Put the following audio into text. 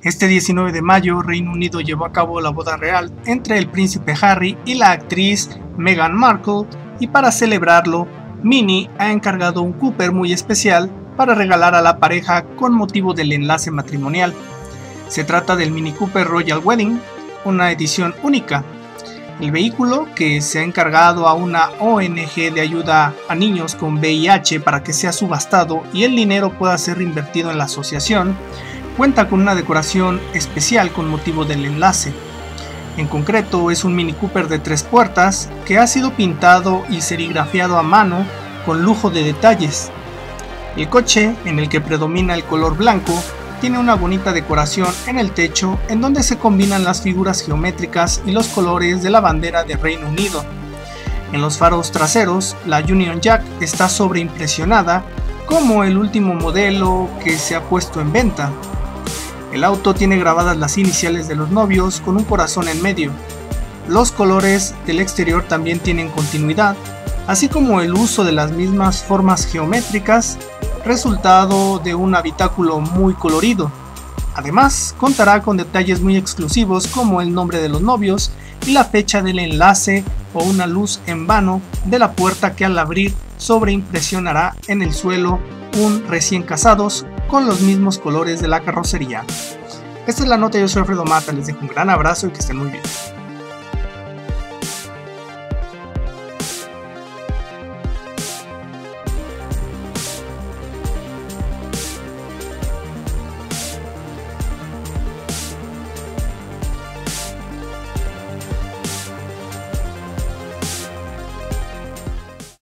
Este 19 de mayo, Reino Unido llevó a cabo la boda real entre el príncipe Harry y la actriz Meghan Markle, y para celebrarlo, Minnie ha encargado un Cooper muy especial para regalar a la pareja con motivo del enlace matrimonial. Se trata del Mini Cooper Royal Wedding, una edición única. El vehículo, que se ha encargado a una ONG de ayuda a niños con VIH para que sea subastado y el dinero pueda ser reinvertido en la asociación, cuenta con una decoración especial con motivo del enlace. En concreto, es un Mini Cooper de 3 puertas que ha sido pintado y serigrafiado a mano con lujo de detalles. El coche, en el que predomina el color blanco, tiene una bonita decoración en el techo en donde se combinan las figuras geométricas y los colores de la bandera de Reino Unido. En los faros traseros, la Union Jack está sobreimpresionada como el último modelo que se ha puesto en venta. El auto tiene grabadas las iniciales de los novios con un corazón en medio. Los colores del exterior también tienen continuidad, así como el uso de las mismas formas geométricas, resultado de un habitáculo muy colorido. Además, contará con detalles muy exclusivos como el nombre de los novios y la fecha del enlace o una luz en vano de la puerta que al abrir sobreimpresionará en el suelo un recién casados con los mismos colores de la carrocería. Esta es la nota, yo soy Alfredo Mata, les dejo un gran abrazo y que estén muy bien.